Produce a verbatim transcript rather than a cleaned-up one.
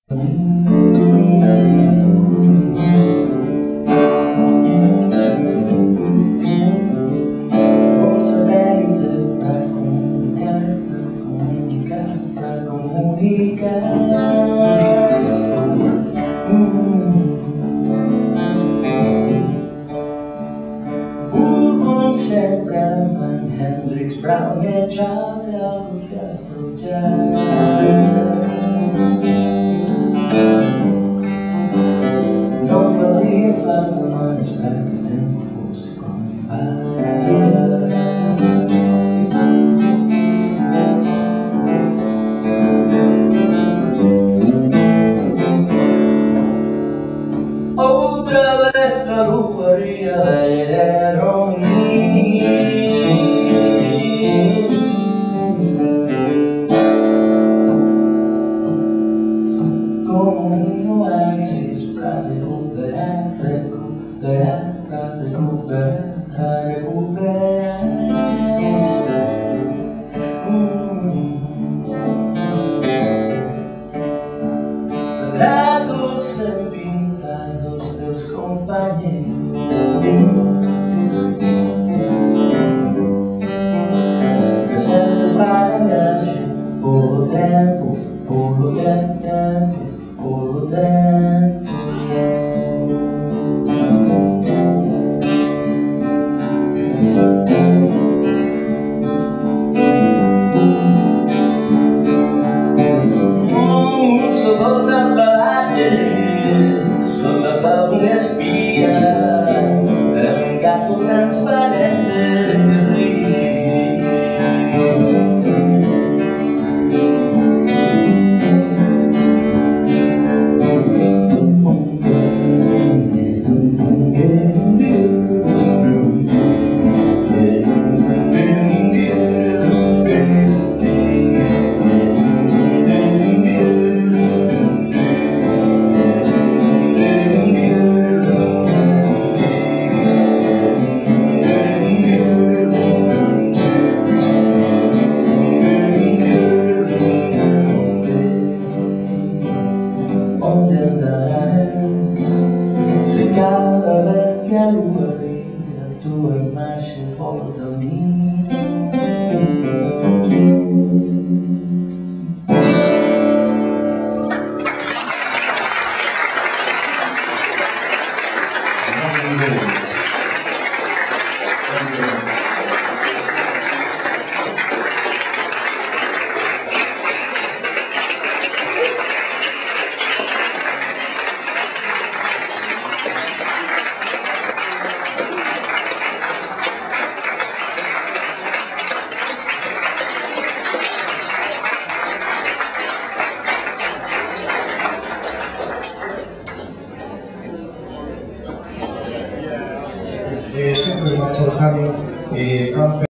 Brown é tchau, tchau, tchau, tchau. Não fazia falta mais para que o tempo fosse como outra vez pra rouparia velha deram recuperar, recuperar, pra recuperar, pra recuperar. Retratos sem pintar dos teus companheiros, recebes bagagem por tempo, por tempo, por tempo. Cada vez que a lua brilha, tua imagem volta a mim. Eh, sempre il nostro caro eh, Fran Pérez.